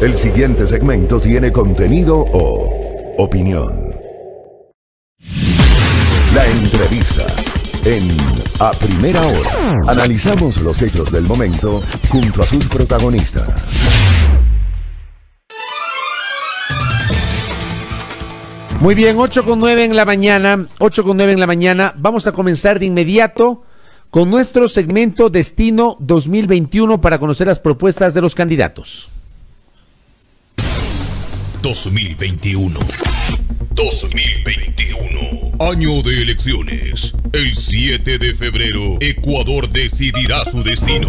El siguiente segmento tiene contenido o opinión. La entrevista en A Primera Hora. Analizamos los hechos del momento junto a sus protagonistas. Muy bien, 8:09 en la mañana, 8:09 en la mañana. Vamos a comenzar de inmediato con nuestro segmento Destino 2021 para conocer las propuestas de los candidatos. 2021. Año de elecciones. El 7 de febrero, Ecuador decidirá su destino.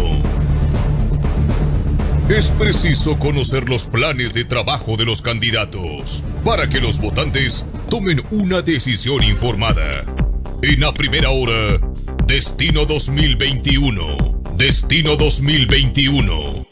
Es preciso conocer los planes de trabajo de los candidatos para que los votantes tomen una decisión informada. En A Primera Hora, Destino 2021. Destino 2021.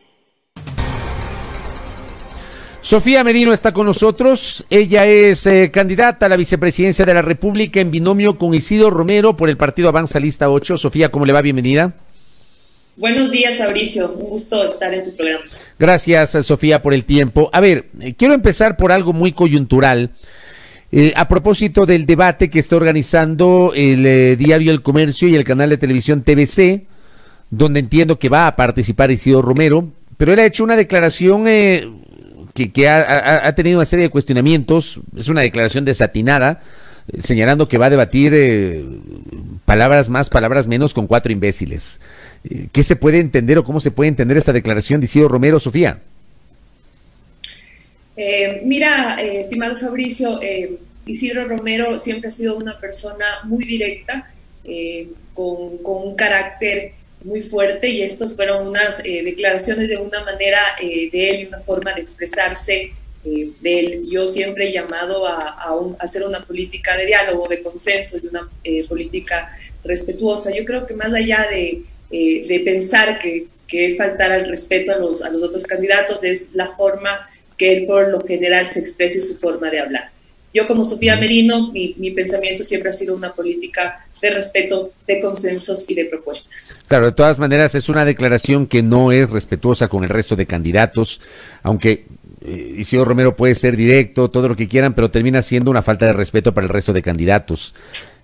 Sofía Merino está con nosotros. Ella es candidata a la vicepresidencia de la República en binomio con Isidro Romero por el partido Avanza Lista 8. Sofía, ¿cómo le va? Bienvenida. Buenos días, Fabricio. Un gusto estar en tu programa. Gracias, Sofía, por el tiempo. A ver, quiero empezar por algo muy coyuntural. A propósito del debate que está organizando el diario El Comercio y el canal de televisión TVC, donde entiendo que va a participar Isidro Romero, pero él ha hecho una declaración que ha tenido una serie de cuestionamientos. Es una declaración desatinada, señalando que va a debatir palabras más, palabras menos con 4 imbéciles. ¿Qué se puede entender o cómo se puede entender esta declaración de Isidro Romero, Sofía? Mira, estimado Fabricio, Isidro Romero siempre ha sido una persona muy directa, con un carácter muy fuerte, y estos fueron unas declaraciones de una manera de él y una forma de expresarse de él. Yo siempre he llamado a hacer una política de diálogo, de consenso y una política respetuosa. Yo creo que más allá de pensar que es faltar al respeto a los otros candidatos, es la forma que él por lo general se expresa y su forma de hablar. Yo como Sofía Merino, mi pensamiento siempre ha sido una política de respeto, de consensos y de propuestas. Claro, de todas maneras es una declaración que no es respetuosa con el resto de candidatos, aunque Isidro Romero puede ser directo, todo lo que quieran, pero termina siendo una falta de respeto para el resto de candidatos.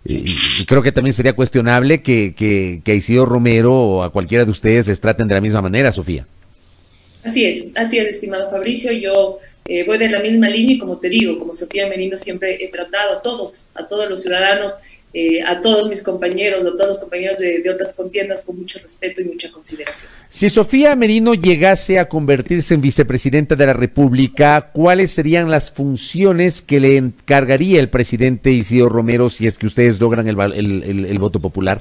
Y creo que también sería cuestionable que a Isidro Romero o a cualquiera de ustedes les traten de la misma manera, Sofía. Así es, estimado Fabricio. Yo voy de la misma línea y, como te digo, como Sofía Merino siempre he tratado a todos los ciudadanos, a todos mis compañeros, a todos los compañeros de otras contiendas con mucho respeto y mucha consideración. Si Sofía Merino llegase a convertirse en vicepresidenta de la República, ¿cuáles serían las funciones que le encargaría el presidente Isidro Romero si es que ustedes logran el voto popular?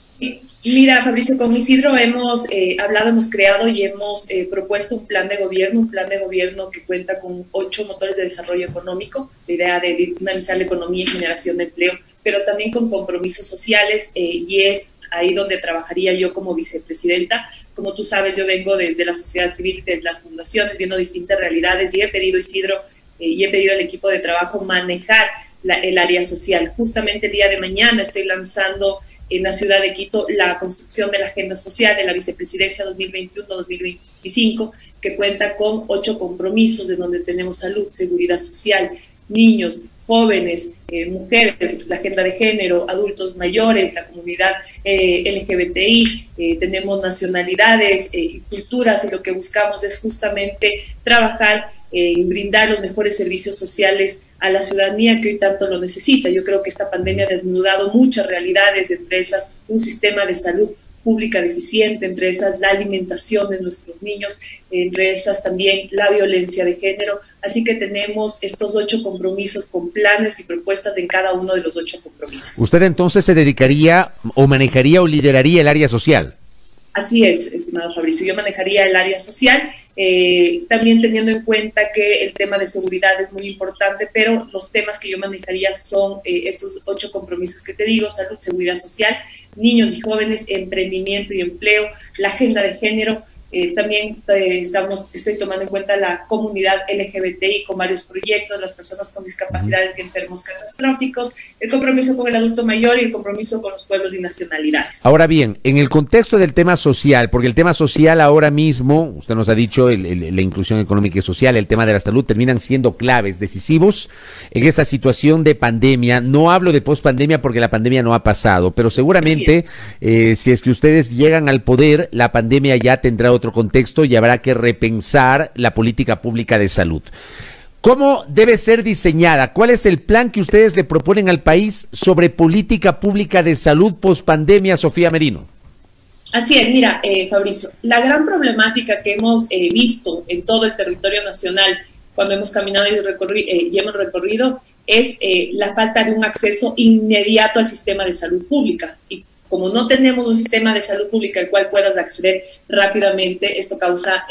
Mira, Fabricio, con Isidro hemos hablado, hemos creado y hemos propuesto un plan de gobierno que cuenta con 8 motores de desarrollo económico, la idea de dinamizar la economía y generación de empleo, pero también con compromisos sociales, y es ahí donde trabajaría yo como vicepresidenta. Como tú sabes, yo vengo desde la sociedad civil, desde las fundaciones, viendo distintas realidades, y he pedido a Isidro y he pedido al equipo de trabajo manejar el área social. Justamente el día de mañana estoy lanzando en la ciudad de Quito la construcción de la agenda social de la vicepresidencia 2021-2025, que cuenta con 8 compromisos, de donde tenemos salud, seguridad social, niños, jóvenes, mujeres, la agenda de género, adultos mayores, la comunidad LGBTI, tenemos nacionalidades y culturas, y lo que buscamos es justamente trabajar en brindar los mejores servicios sociales a la ciudadanía que hoy tanto lo necesita. Yo creo que esta pandemia ha desnudado muchas realidades, entre esas un sistema de salud pública deficiente, entre esas la alimentación de nuestros niños, entre esas también la violencia de género. Así que tenemos estos 8 compromisos con planes y propuestas en cada uno de los 8 compromisos. ¿Usted entonces se dedicaría o manejaría o lideraría el área social? Así es, estimado Fabricio, yo manejaría el área social, también teniendo en cuenta que el tema de seguridad es muy importante, pero los temas que yo manejaría son estos 8 compromisos que te digo: salud, seguridad social, niños y jóvenes, emprendimiento y empleo, la agenda de género. También estoy tomando en cuenta la comunidad LGBTI con varios proyectos, las personas con discapacidades y enfermos catastróficos, el compromiso con el adulto mayor y el compromiso con los pueblos y nacionalidades. Ahora bien, en el contexto del tema social, porque el tema social ahora mismo, usted nos ha dicho, comercio, la inclusión económica y social, el tema de la salud, terminan siendo claves, decisivos en esta situación de pandemia. No hablo de pospandemia porque la pandemia no ha pasado, pero seguramente si es que ustedes llegan al poder, la pandemia ya tendrá otro contexto y habrá que repensar la política pública de salud. ¿Cómo debe ser diseñada? ¿Cuál es el plan que ustedes le proponen al país sobre política pública de salud pospandemia, Sofía Merino? Así es, mira, Fabricio, la gran problemática que hemos visto en todo el territorio nacional cuando hemos caminado y hemos recorrido es la falta de un acceso inmediato al sistema de salud pública. Y como no tenemos un sistema de salud pública al cual puedas acceder rápidamente, esto causa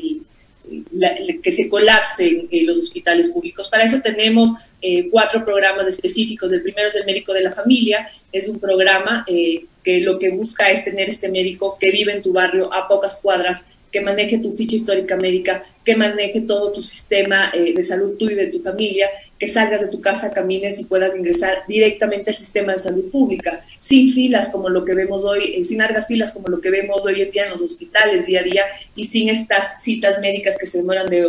que se colapsen los hospitales públicos. Para eso tenemos 4 programas específicos. El primero es el médico de la familia. Es un programa que lo que busca es tener este médico que vive en tu barrio a pocas cuadras, que maneje tu ficha histórica médica, que maneje todo tu sistema de salud tuyo y de tu familia, que salgas de tu casa, camines y puedas ingresar directamente al sistema de salud pública, sin filas como lo que vemos hoy, sin largas filas como lo que vemos hoy en día en los hospitales día a día, y sin estas citas médicas que se demoran de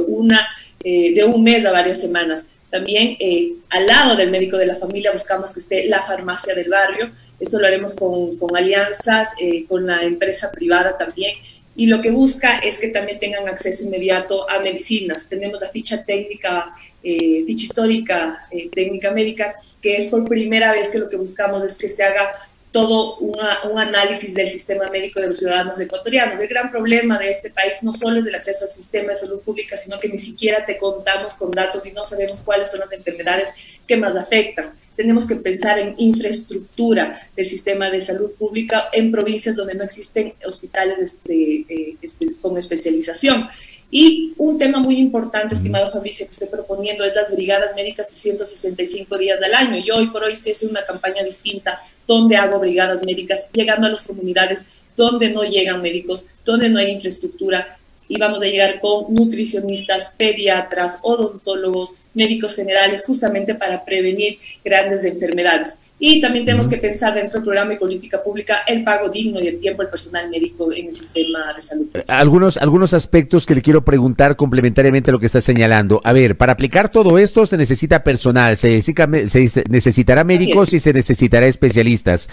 un mes a varias semanas. También al lado del médico de la familia buscamos que esté la farmacia del barrio. Esto lo haremos con alianzas, con la empresa privada también, y lo que busca es que también tengan acceso inmediato a medicinas. Tenemos la ficha técnica, ficha histórica técnica médica, que es por primera vez que lo que buscamos es que se haga todo un análisis del sistema médico de los ciudadanos ecuatorianos. El gran problema de este país no solo es el acceso al sistema de salud pública, sino que ni siquiera te contamos con datos y no sabemos cuáles son las enfermedades que más afectan. Tenemos que pensar en infraestructura del sistema de salud pública en provincias donde no existen hospitales con especialización. Y un tema muy importante, estimado Fabricio, que estoy proponiendo es las brigadas médicas 365 días al año. Yo hoy por hoy estoy haciendo una campaña distinta donde hago brigadas médicas, llegando a las comunidades donde no llegan médicos, donde no hay infraestructura, y vamos a llegar con nutricionistas, pediatras, odontólogos, médicos generales, justamente para prevenir grandes enfermedades. Y también tenemos que pensar dentro del programa y política pública el pago digno y el tiempo del personal médico en el sistema de salud. Algunos aspectos que le quiero preguntar complementariamente a lo que está señalando. A ver, para aplicar todo esto se necesita personal, se necesitará médicos y se necesitará especialistas.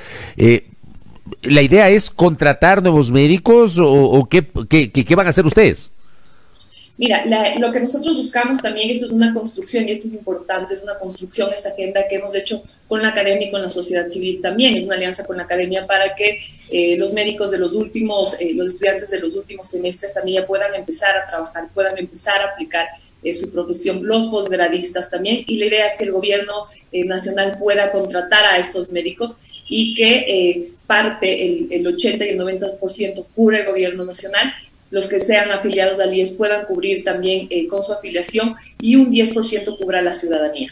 ¿La idea es contratar nuevos médicos o qué van a hacer ustedes? Mira, lo que nosotros buscamos también, esto es una construcción y esto es importante, es una construcción, esta agenda que hemos hecho con la academia y con la sociedad civil también, es una alianza con la academia para que los médicos de los estudiantes de los últimos semestres también ya puedan empezar a trabajar, puedan empezar a aplicar su profesión, los posgradistas también, y la idea es que el gobierno nacional pueda contratar a estos médicos y que el 80 y el 90% cubra el gobierno nacional. Los que sean afiliados al IES puedan cubrir también con su afiliación y un 10% cubra la ciudadanía.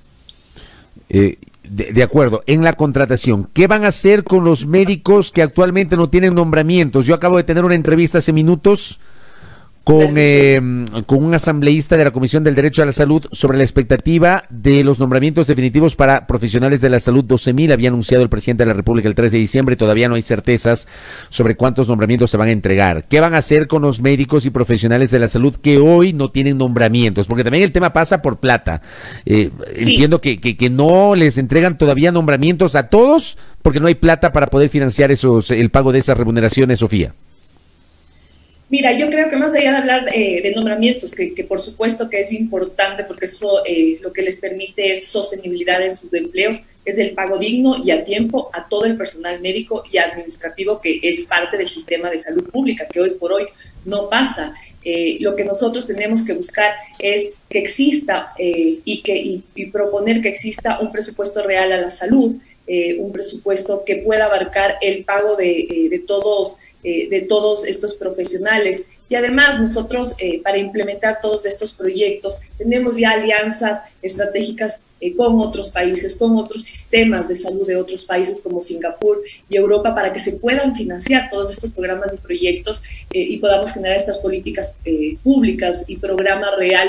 De acuerdo, en la contratación, ¿qué van a hacer con los médicos que actualmente no tienen nombramientos? Yo acabo de tener una entrevista hace minutos con un asambleísta de la Comisión del Derecho a la Salud sobre la expectativa de los nombramientos definitivos para profesionales de la salud. 12,000 había anunciado el presidente de la República el 3 de diciembre, todavía no hay certezas sobre cuántos nombramientos se van a entregar. ¿Qué van a hacer con los médicos y profesionales de la salud que hoy no tienen nombramientos? Porque también el tema pasa por plata. Sí. Entiendo que no les entregan todavía nombramientos a todos porque no hay plata para poder financiar el pago de esas remuneraciones, Sofía. Mira, yo creo que más allá de hablar de nombramientos, que por supuesto que es importante porque eso lo que les permite es sostenibilidad de sus empleos, es el pago digno y a tiempo a todo el personal médico y administrativo que es parte del sistema de salud pública, que hoy por hoy no pasa. Lo que nosotros tenemos que buscar es que exista y proponer que exista un presupuesto real a la salud, un presupuesto que pueda abarcar el pago de todos estos profesionales. Y además nosotros para implementar todos estos proyectos tenemos ya alianzas estratégicas con otros países, con otros sistemas de salud de otros países como Singapur y Europa para que se puedan financiar todos estos programas y proyectos y podamos generar estas políticas públicas y programas reales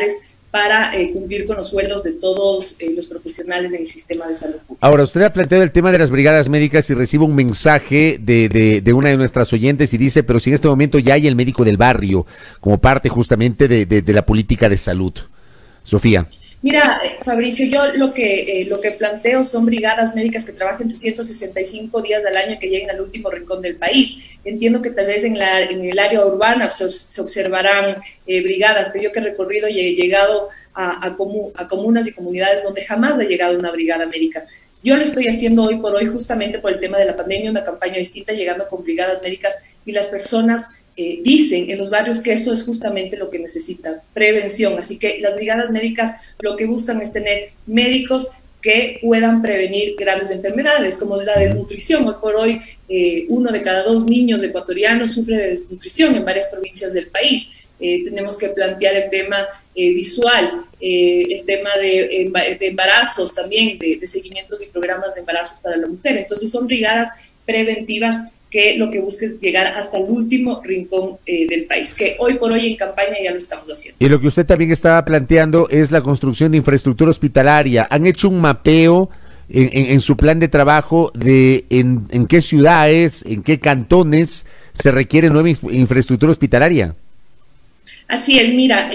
para cumplir con los sueldos de todos los profesionales del sistema de salud pública. Ahora, usted ha planteado el tema de las brigadas médicas y recibo un mensaje de una de nuestras oyentes y dice, pero si en este momento ya hay el médico del barrio como parte justamente de la política de salud. Sofía. Mira, Fabricio, yo lo que planteo son brigadas médicas que trabajen 365 días del año, que lleguen al último rincón del país. Entiendo que tal vez en el área urbana se observarán brigadas, pero yo que he recorrido y he llegado a comunas y comunidades donde jamás ha llegado una brigada médica. Yo lo estoy haciendo hoy por hoy justamente por el tema de la pandemia, una campaña distinta, llegando con brigadas médicas, y las personas dicen en los barrios que esto es justamente lo que necesitan, prevención. Así que las brigadas médicas lo que buscan es tener médicos que puedan prevenir grandes enfermedades como la desnutrición. Hoy por hoy 1 de cada 2 niños ecuatorianos sufre de desnutrición en varias provincias del país. Tenemos que plantear el tema visual, el tema de embarazos también, de seguimientos y programas de embarazos para la mujer. Entonces son brigadas preventivas que lo que busca es llegar hasta el último rincón del país, que hoy por hoy en campaña ya lo estamos haciendo. Y lo que usted también estaba planteando es la construcción de infraestructura hospitalaria. ¿Han hecho un mapeo en su plan de trabajo de en qué ciudades, en qué cantones se requiere nueva infraestructura hospitalaria? Así es, mira,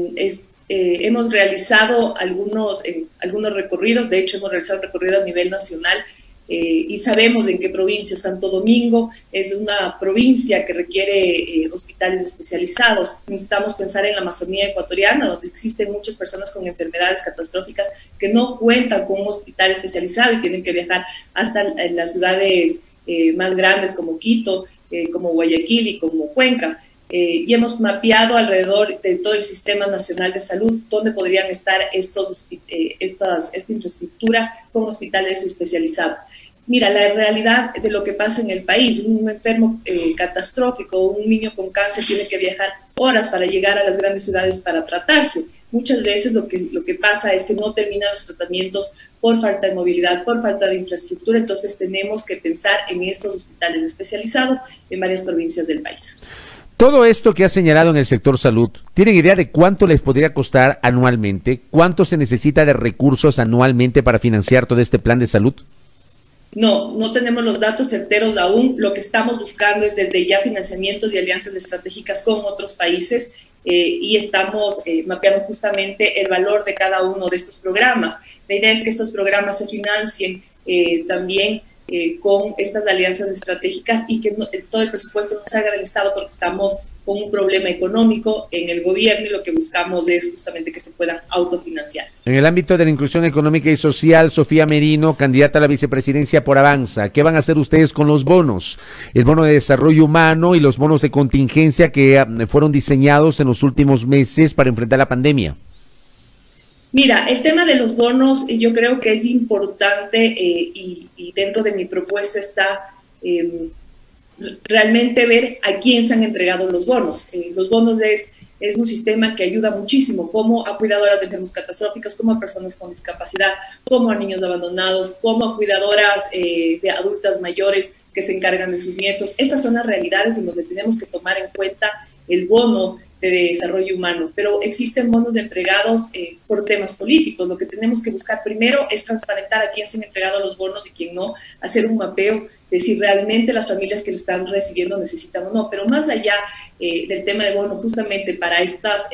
hemos realizado algunos recorridos, de hecho hemos realizado un recorrido a nivel nacional, y sabemos en qué provincia. Santo Domingo es una provincia que requiere hospitales especializados. Necesitamos pensar en la Amazonía ecuatoriana, donde existen muchas personas con enfermedades catastróficas que no cuentan con un hospital especializado y tienen que viajar hasta las ciudades más grandes como Quito, como Guayaquil y como Cuenca. Y hemos mapeado alrededor de todo el Sistema Nacional de Salud dónde podrían estar esta infraestructura con hospitales especializados. Mira, la realidad de lo que pasa en el país, un enfermo catastrófico, un niño con cáncer tiene que viajar horas para llegar a las grandes ciudades para tratarse. Muchas veces lo que pasa es que no terminan los tratamientos por falta de movilidad, por falta de infraestructura. Entonces tenemos que pensar en estos hospitales especializados en varias provincias del país. Todo esto que ha señalado en el sector salud, ¿tienen idea de cuánto les podría costar anualmente? ¿Cuánto se necesita de recursos anualmente para financiar todo este plan de salud? No tenemos los datos certeros aún. Lo que estamos buscando es desde ya financiamientos y alianzas estratégicas con otros países y estamos mapeando justamente el valor de cada uno de estos programas. La idea es que estos programas se financien también con estas alianzas estratégicas y que todo el presupuesto no salga del Estado, porque estamos con un problema económico en el gobierno y lo que buscamos es justamente que se puedan autofinanciar. En el ámbito de la inclusión económica y social, Sofía Merino, candidata a la vicepresidencia por Avanza, ¿qué van a hacer ustedes con los bonos? El bono de desarrollo humano y los bonos de contingencia que fueron diseñados en los últimos meses para enfrentar la pandemia. Mira, el tema de los bonos yo creo que es importante y dentro de mi propuesta está realmente ver a quién se han entregado los bonos. Los bonos es un sistema que ayuda muchísimo, como a cuidadoras de enfermos catastróficos, como a personas con discapacidad, como a niños abandonados, como a cuidadoras de adultas mayores que se encargan de sus nietos. Estas son las realidades en donde tenemos que tomar en cuenta el bono de desarrollo humano, pero existen bonos entregados por temas políticos. Lo que tenemos que buscar primero es transparentar a quién se han entregado los bonos y quién no, hacer un mapeo de si realmente las familias que lo están recibiendo necesitan o no. Pero más allá del tema de bono, justamente para estos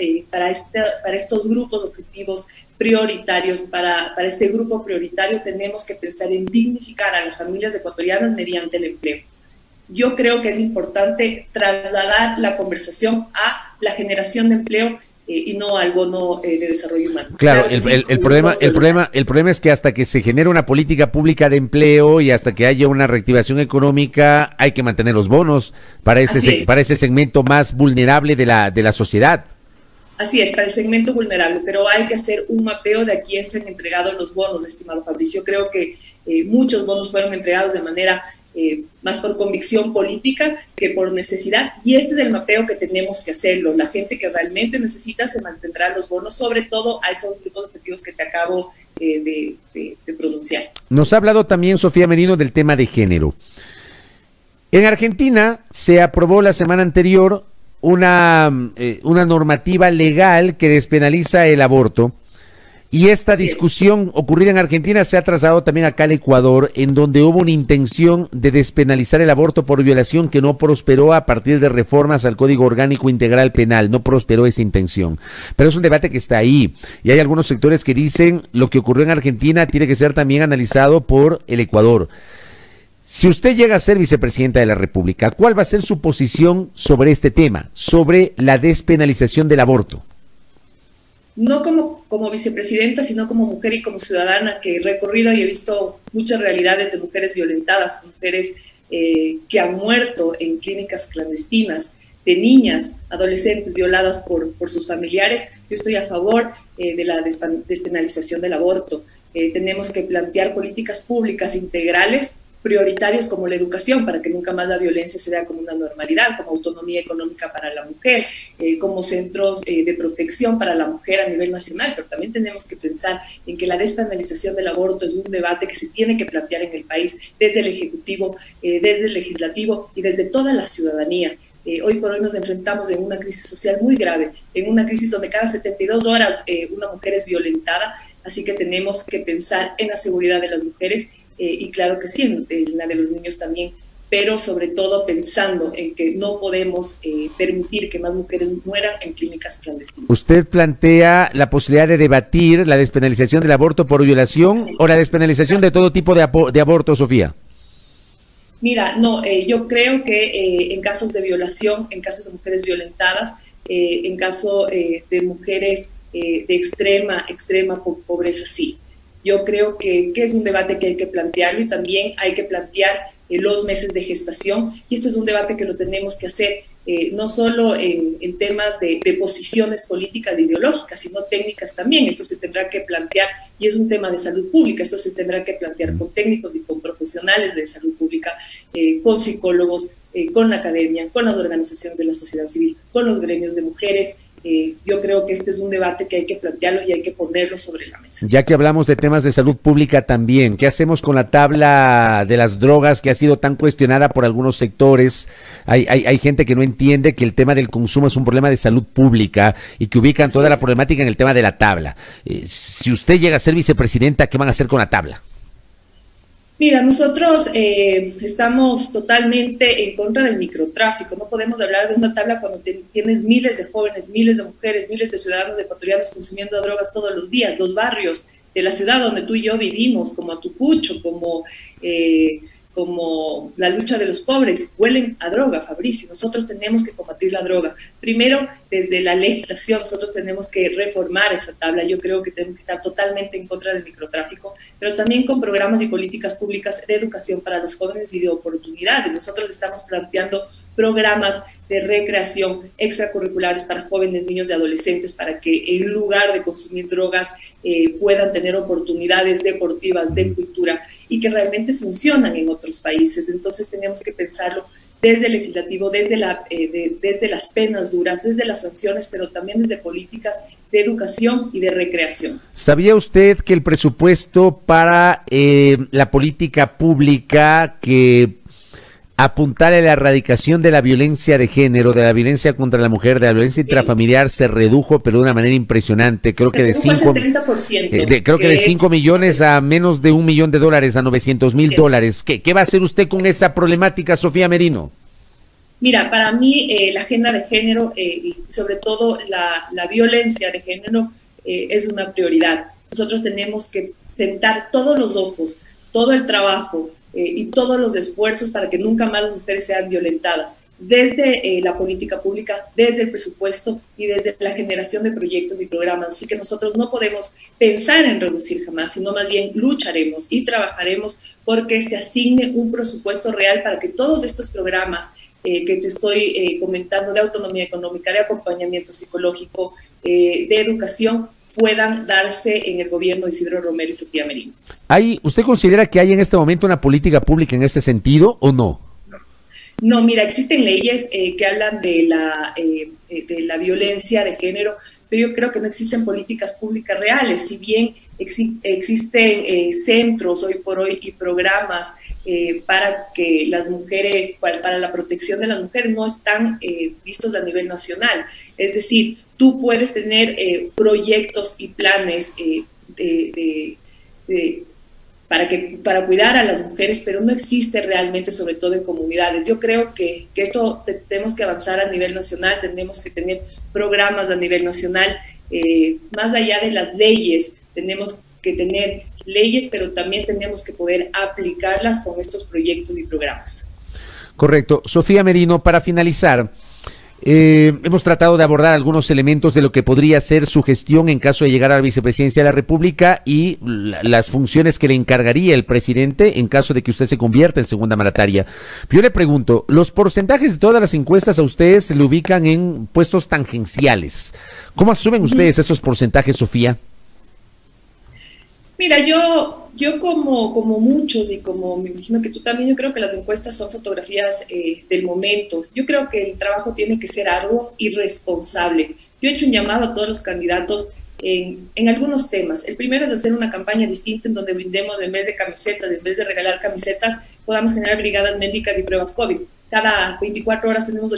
grupos objetivos prioritarios, para este grupo prioritario tenemos que pensar en dignificar a las familias ecuatorianas mediante el empleo. Yo creo que es importante trasladar la conversación a la generación de empleo y no al bono de desarrollo humano. Claro, el problema es que hasta que se genere una política pública de empleo y hasta que haya una reactivación económica hay que mantener los bonos para ese segmento más vulnerable de la sociedad. Así es, para el segmento vulnerable, pero hay que hacer un mapeo de a quién se han entregado los bonos, estimado Fabricio. Creo que muchos bonos fueron entregados de manera más por convicción política que por necesidad, y este es el mapeo que tenemos que hacerlo. La gente que realmente necesita se mantendrá los bonos, sobre todo a estos grupos objetivos que te acabo de pronunciar. Nos ha hablado también Sofía Merino del tema de género. En Argentina se aprobó la semana anterior una normativa legal que despenaliza el aborto. Y esta discusión ocurrida en Argentina se ha trasladado también acá al Ecuador, en donde hubo una intención de despenalizar el aborto por violación que no prosperó a partir de reformas al Código Orgánico Integral Penal. No prosperó esa intención. Pero es un debate que está ahí. Y hay algunos sectores que dicen lo que ocurrió en Argentina tiene que ser también analizado por el Ecuador. Si usted llega a ser vicepresidenta de la República, ¿cuál va a ser su posición sobre este tema, sobre la despenalización del aborto? No como vicepresidenta, sino como mujer y como ciudadana que he recorrido y he visto muchas realidades de mujeres violentadas, mujeres que han muerto en clínicas clandestinas, de niñas, adolescentes violadas por sus familiares. Yo estoy a favor de la despenalización del aborto. Tenemos que plantear políticas públicas integrales, prioritarios como la educación, para que nunca más la violencia se vea como una normalidad, como autonomía económica para la mujer, como centros de protección para la mujer a nivel nacional, pero también tenemos que pensar en que la despenalización del aborto es un debate que se tiene que plantear en el país desde el Ejecutivo, desde el Legislativo y desde toda la ciudadanía. Hoy por hoy nos enfrentamos en una crisis social muy grave, en una crisis donde cada 72 horas una mujer es violentada, así que tenemos que pensar en la seguridad de las mujeres y claro que sí, en la de los niños también, pero sobre todo pensando en que no podemos permitir que más mujeres mueran en clínicas clandestinas. ¿Usted plantea la posibilidad de debatir la despenalización del aborto por violación o la despenalización de todo tipo de aborto, Sofía? Mira, no, yo creo que en casos de violación, en casos de mujeres violentadas, en caso de mujeres de extrema pobreza, sí. Yo creo que es un debate que hay que plantearlo y también hay que plantear los meses de gestación. Y esto es un debate que lo tenemos que hacer no solo en temas de posiciones políticas, de ideológicas, sino técnicas también. Esto se tendrá que plantear, y es un tema de salud pública, esto se tendrá que plantear con técnicos y con profesionales de salud pública, con psicólogos, con la academia, con las organizaciones de la sociedad civil, con los gremios de mujeres. Yo creo que este es un debate que hay que plantearlo y hay que ponerlo sobre la mesa. Ya que hablamos de temas de salud pública también, ¿qué hacemos con la tabla de las drogas que ha sido tan cuestionada por algunos sectores? Hay gente que no entiende que el tema del consumo es un problema de salud pública y que ubican toda la problemática en el tema de la tabla. Si usted llega a ser vicepresidenta, ¿qué van a hacer con la tabla? Mira, nosotros estamos totalmente en contra del microtráfico. No podemos hablar de una tabla cuando tienes miles de jóvenes, miles de mujeres, miles de ciudadanos ecuatorianos consumiendo drogas todos los días. Los barrios de la ciudad donde tú y yo vivimos, como Atucucho, como la lucha de los pobres, huelen a droga, Fabricio. Nosotros tenemos que combatir la droga. Primero, desde la legislación, nosotros tenemos que reformar esa tabla. Yo creo que tenemos que estar totalmente en contra del microtráfico, pero también con programas y políticas públicas de educación para los jóvenes y de oportunidades. Nosotros estamos planteando programas de recreación extracurriculares para jóvenes, niños y adolescentes, para que en lugar de consumir drogas puedan tener oportunidades deportivas, de cultura, y que realmente funcionan en otros países. Entonces tenemos que pensarlo desde el legislativo, desde las penas duras, desde las sanciones, pero también desde políticas de educación y de recreación. ¿Sabía usted que el presupuesto para la política pública que apuntar a la erradicación de la violencia de género, de la violencia contra la mujer, de la violencia intrafamiliar se redujo, pero de una manera impresionante? Creo que de 5 millones a menos de $1 millón, a $900,000. ¿Qué va a hacer usted con esa problemática, Sofía Merino? Mira, para mí la agenda de género y sobre todo la violencia de género es una prioridad. Nosotros tenemos que sentar todos los ojos, todo el trabajo y todos los esfuerzos para que nunca más las mujeres sean violentadas, desde la política pública, desde el presupuesto y desde la generación de proyectos y programas. Así que nosotros no podemos pensar en reducir jamás, sino más bien lucharemos y trabajaremos porque se asigne un presupuesto real para que todos estos programas que te estoy comentando, de autonomía económica, de acompañamiento psicológico, de educación, puedan darse en el gobierno de Isidro Romero y Sofía Merino. ¿Usted considera que hay en este momento una política pública en ese sentido o no? No, mira, existen leyes que hablan de la violencia de género, pero yo creo que no existen políticas públicas reales. Si bien existen centros hoy por hoy y programas para que las mujeres, para la protección de las mujeres, no están vistos a nivel nacional. Es decir, tú puedes tener proyectos y planes para cuidar a las mujeres, pero no existe realmente, sobre todo en comunidades. Yo creo que esto tenemos que avanzar a nivel nacional, tenemos que tener programas a nivel nacional, más allá de las leyes, tenemos que tener leyes, pero también tenemos que poder aplicarlas con estos proyectos y programas. Correcto. Sofía Merino, para finalizar, hemos tratado de abordar algunos elementos de lo que podría ser su gestión en caso de llegar a la vicepresidencia de la República y las funciones que le encargaría el presidente en caso de que usted se convierta en segunda mandataria. Yo le pregunto, los porcentajes de todas las encuestas a ustedes se le ubican en puestos tangenciales. ¿Cómo asumen ustedes esos porcentajes, Sofía? Mira, yo como muchos y como me imagino que tú también, yo creo que las encuestas son fotografías del momento. Yo creo que el trabajo tiene que ser arduo y responsable. Yo he hecho un llamado a todos los candidatos en algunos temas. El primero es hacer una campaña distinta en donde brindemos, en vez de camisetas, en vez de regalar camisetas, podamos generar brigadas médicas y pruebas COVID. Cada 24 horas tenemos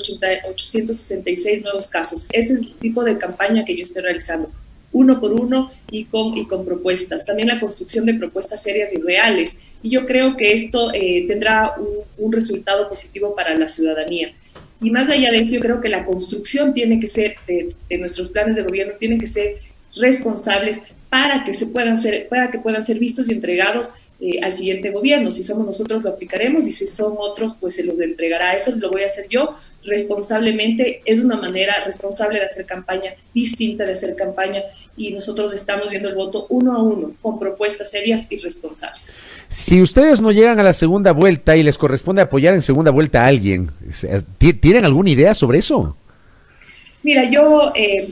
866 nuevos casos. Ese es el tipo de campaña que yo estoy realizando, uno por uno y con propuestas. También la construcción de propuestas serias y reales. Y yo creo que esto tendrá un resultado positivo para la ciudadanía. Y más allá de eso, yo creo que la construcción tiene que ser, de nuestros planes de gobierno, tienen que ser responsables para que puedan ser vistos y entregados al siguiente gobierno. Si somos nosotros, lo aplicaremos, y si son otros, pues se los entregará. Eso lo voy a hacer yo responsablemente. Es una manera responsable de hacer campaña, distinta de hacer campaña, y nosotros estamos viendo el voto uno a uno, con propuestas serias y responsables. Si ustedes no llegan a la segunda vuelta y les corresponde apoyar en segunda vuelta a alguien, ¿tienen alguna idea sobre eso? Mira, yo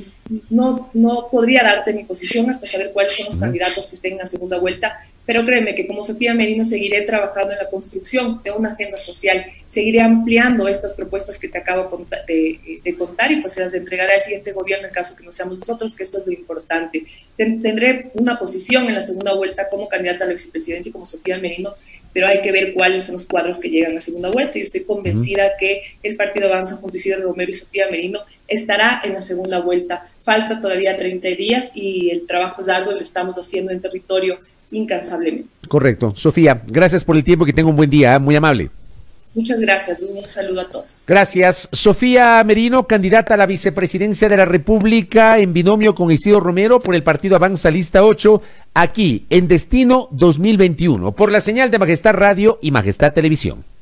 no podría darte mi posición hasta saber cuáles son los candidatos que estén en la segunda vuelta, pero créeme que como Sofía Merino seguiré trabajando en la construcción de una agenda social, seguiré ampliando estas propuestas que te acabo de contar, y pues se las entregaré al siguiente gobierno en caso que no seamos nosotros, que eso es lo importante. Tendré una posición en la segunda vuelta como candidata a la vicepresidencia como Sofía Merino, pero hay que ver cuáles son los cuadros que llegan a la segunda vuelta. Yo estoy convencida que el Partido Avanza junto a Isidro Romero y Sofía Merino estará en la segunda vuelta. Falta todavía 30 días y el trabajo es arduo y lo estamos haciendo en territorio incansablemente. Correcto. Sofía, gracias por el tiempo, que tenga un buen día, muy amable. Muchas gracias, un saludo a todos. Gracias. Sofía Merino, candidata a la vicepresidencia de la República en binomio con Isidro Romero por el Partido Avanza Lista 8, aquí en Destino 2021, por la señal de Majestad Radio y Majestad Televisión.